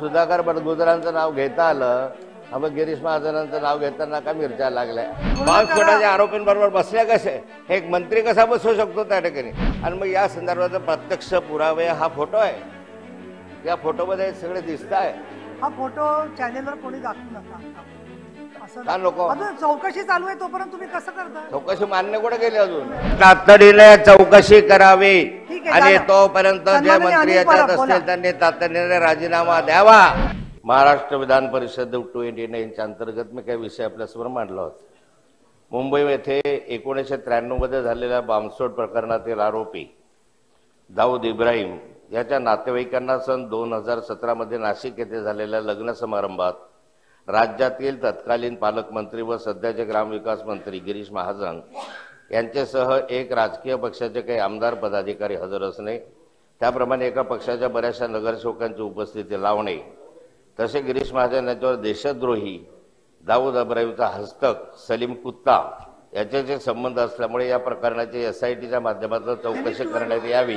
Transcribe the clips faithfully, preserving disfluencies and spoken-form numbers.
सुधाकर बडगुजरांचं नाव घेता आलं, मग गिरीश महाजनांचं नाव घेताना का मिरच्या लागल्या? बॉम्बस्फोटाच्या आरोपींबरोबर बसल्या कसे? एक मंत्री कसा बसू शकतो त्या ठिकाणी? आणि मग या संदर्भाचा प्रत्यक्ष पुरावे हा फोटो आहे. या फोटोमध्ये सगळे दिसत आहे. हा फोटो चॅनेलवर कोणी दाखवू नका असं का नको? अजून चौकशी चालू आहे तोपर्यंत तुम्ही कसं करता? चौकशी मान्य कुठे केली? अजून तातडीने चौकशी करावी आणि तोपर्यंत जे मंत्री याच्यात असतील त्यांनी तातडीने राजीनामा द्यावा. महाराष्ट्र विधान परिषद ट्वेंटी नाईनच्या अंतर्गत मी काही विषय आपल्यासमोर मांडला होता. मुंबई येथे एकोणीसशे त्र्याण्णव मध्ये झालेल्या बॉम्बस्फोट प्रकरणातील आरोपी दाऊद इब्राहिम याच्या नातेवाईकांना सन दोन हजार सतरा मध्ये नाशिक येथे झालेल्या लग्न समारंभात राज्यातील तत्कालीन पालकमंत्री व सध्याचे ग्रामविकास मंत्री गिरीश महाजन यांच्यासह एक राजकीय पक्षाचे काही आमदार पदाधिकारी हजर असणे, त्याप्रमाणे एका पक्षाच्या बऱ्याचशा नगरसेवकांची उपस्थिती लावणे, तसे गिरीश महाजन यांच्यावर देशद्रोही दाऊद इब्राहिमचा हस्तक सलीम कुत्ता याच्याचे संबंध असल्यामुळे या प्रकरणाची एसआयटीच्या माध्यमातून चौकशी करण्यात यावी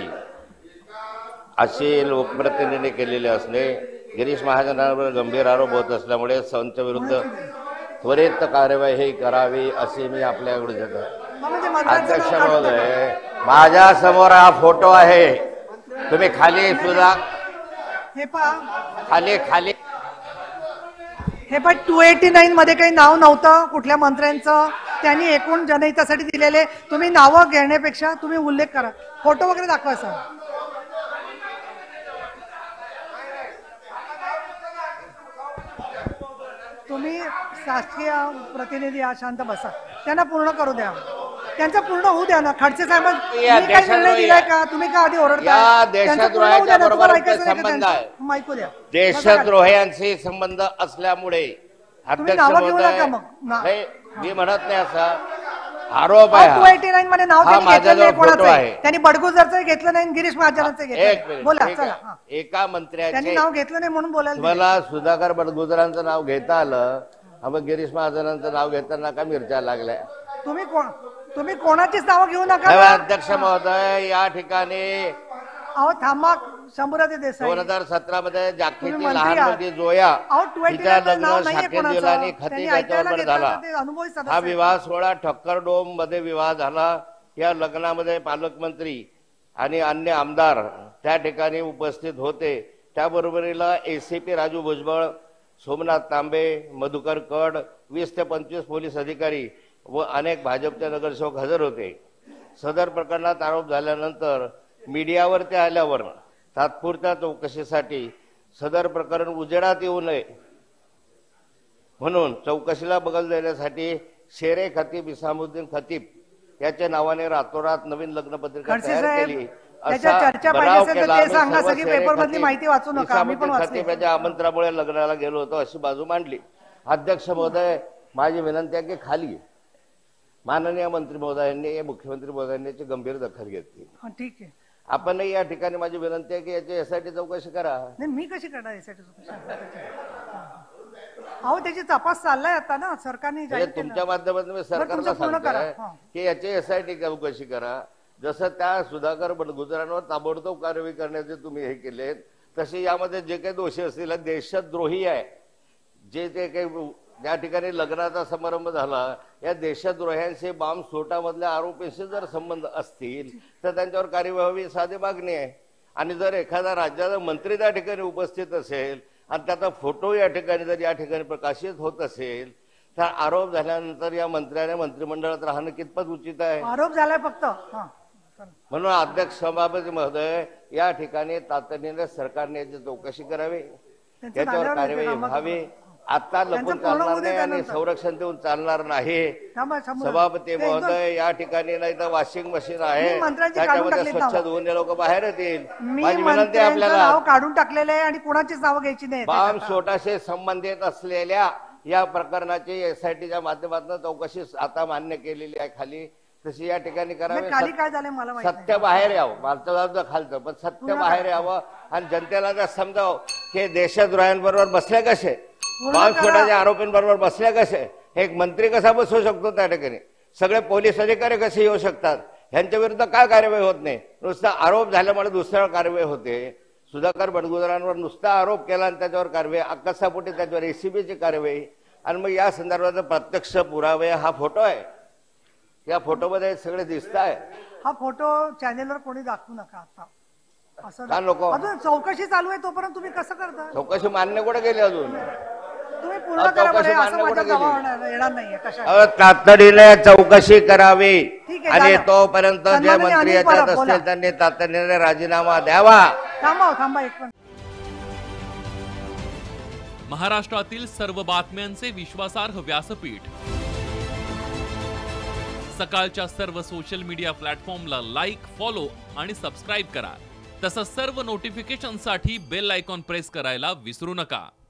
अशी लोकप्रतिनिधींनी केलेले असणे, गिरीश महाजनांवर गंभीर आरोप होत असल्यामुळे संच्या विरुद्ध त्वरित कार्यवाही करावी अशी मी आपल्याकडे देतो. अध्यक्ष महोदय, माझ्या समोर हा फोटो आहे. तुम्ही खाली सुद्धा हे पहा खाली खाली हे पण टू एटी नाईन मध्ये काही नाव नव्हतं कुठल्या मंत्र्यांचं. त्यांनी एकूण जनहितासाठी दिलेले. तुम्ही नावं घेण्यापेक्षा तुम्ही उल्लेख करा, फोटो वगैरे दाखवा सर. तुम्ही शासकीय प्रतिनिधी या शांत बसा, त्यांना पूर्ण करू द्या, त्यांचं पूर्ण होऊ द्या ना. खडसे साहेब काय निर्णय दिलाय का? तुम्ही का आधी ओरडता? देशद्रोहाच्या बरोबर संबंध आहे. ऐकू द्या. देशद्रोह्यांशी संबंध असल्यामुळे तुम्ही नावं घेऊ नका. मग मी म्हणत नाही असा आरोप आहे. टू एटी नाईन मध्ये नाव त्यांनी बडगुजरचं घेतलं नाही, गिरीश महाजनांचं घेतलं. बोला चला. एका मंत्र्याचे त्यांनी नाव घेतलं नाही म्हणून बोलायला मला सुधाकर बडगुजरांचं नाव घेता आलं, मग गिरीश महाजनांचं नाव घेताना का मिरच्या लागल्या? तुम्ही कोण? तुम्ही कोणाचीच नावं घेऊ नका. अध्यक्ष महोदय, या ठिकाणी अहो थांबा. शंभूराजे देसाई दोन हजार सतरा मध्ये जागतिक लहान मुलगी जोया तिच्या लग्न शाखेत आणि खतीब याच्यावर झाला. हा विवाह सोहळा ठक्कर डोम मध्ये विवाह झाला. या लग्नामध्ये पालकमंत्री आणि अन्य आमदार त्या ठिकाणी उपस्थित होते. त्याबरोबरीला एसीपी राजू भुजबळ, सोमनाथ तांबे, मधुकर कड, वीस ते पंचवीस पोलीस अधिकारी व अनेक भाजपचे नगरसेवक हजर होते. सदर प्रकरणात आरोप झाल्यानंतर मीडियावर ते आल्यावर तात्पुरत्या चौकशीसाठी सदर प्रकरण उजेडात येऊ नये म्हणून चौकशीला बगल देण्यासाठी शेरे खतीब इसामुद्दीन खतीब याच्या नावाने रातोरात नवीन लग्नपत्रिका तयार केली. खतीब आमंत्रणामुळे लग्नाला गेलो होतो अशी बाजू मांडली. अध्यक्ष महोदय, माझी विनंती आहे की खाली माननीय मंत्री महोदयांनी, मुख्यमंत्री महोदयांनी याची गंभीर दखल घेतली. ठीक आहे. आपण या ठिकाणी माझी विनंती आहे की याची एसआयटी चौकशी करा. नाही, मी कशी करणार एसआयटी चौकशी? अहो त्याची तपास चाललाय आता ना सरकारने. तुमच्या माध्यमातून मी सरकारला सांगतोय की याची एसआयटी चौकशी करा. जसं त्या सुधाकर बडगुजरांवर ताबडतोब कारवाई करण्याचे तुम्ही हे केले, तसे यामध्ये जे काही दोषी असतील देशद्रोही आहे. जे ते काही ज्या ठिकाणी लग्नाचा समारंभ झाला या देशद्रोह्यांशी बॉम्बस्फोटामधल्या आरोपींशी जर संबंध असतील तर त्यांच्यावर कार्यवाही व्हावी साधी मागणी आहे. आणि जर एखादा राज्याचा मंत्री त्या ठिकाणी उपस्थित असेल आणि त्याचा फोटो या ठिकाणी जर या ठिकाणी प्रकाशित होत असेल तर आरोप झाल्यानंतर या मंत्र्याने मंत्रिमंडळात राहणं कितपत उचित आहे? आरोप झालाय फक्त. म्हणून अध्यक्ष सभापती महोदय, या ठिकाणी तातडीने सरकारने याची चौकशी करावी, याच्यावर कार्यवाही व्हावी. आता लपून चालणार नाही आणि संरक्षण देऊन चालणार नाही. सभापती महोदय, या ठिकाणी नाही तर वॉशिंग मशीन आहे त्याच्यामध्ये स्वच्छ धुवून लोक बाहेर येतील. माझी विनंती आपल्याला काढून टाकलेले आहे आणि कोणाचीच नावं घ्यायची नाही. बॉम्बस्फोटाशी संबंधित असलेल्या या प्रकरणाची एसआयटीच्या माध्यमातून चौकशी आता मान्य केलेली आहे खाली, तशी या ठिकाणी करावी. खाली काय झालंय मला सत्य बाहेर यावं. मला खालचं पण सत्य बाहेर यावं आणि जनतेला जर समजावं की देशद्रोह्यांबरोबर बसले कसे, बॉम्बस्फोटाच्या आरोपींबरोबर बसल्या कसे, एक मंत्री कसा बसू शकतो त्या ठिकाणी, सगळे पोलीस अधिकारी कसे येऊ शकतात, यांच्या विरुद्ध काय कार्यवाही होत नाही. नुसता आरोप झाल्यामुळे दुसऱ्यावर कार्यवाही होते. सुधाकर बंडगुजरांवर नुसता आरोप केला आणि त्याच्यावर कारवाई, अकस्मापोटी त्याच्यावर एसीबीची कारवाई, आणि मग या संदर्भात प्रत्यक्ष पुरावे हा फोटो आहे. या फोटोमध्ये सगळे दिसत आहे. हा फोटो चॅनेलवर कोणी दाखवू नका आता, असं का नको? अजून चौकशी चालू आहे तोपर्यंत तुम्ही कसं करता? चौकशी मान्य कुठे गेली अजून? तुम्ही पूर्ण करा बरं, चौकशी असं मान्य माझ्या कुठे गेली? जवळ येणार नाहीये कशा. अहो, तातडीने चौकशी करावी ठीक आहे, आणि झालं. तोपर्यंत जे सन्माननीय मंत्री अनिल याच्यात परब, बोला. असतील त्यांनी तातडीने राजीनामा द्यावा. थांबा थांबा एक मिनिट. महाराष्ट्रातील सर्व बातम्यांचे विश्वासार्ह व्यासपीठ, सकाळच्या सर्व सोशल मीडिया प्लॅटफॉर्मला लाईक, फॉलो आणि सबस्क्राईब करा. तसंच सर्व नोटिफिकेशनसाठी बेल आयकॉन प्रेस करायला विसरू नका.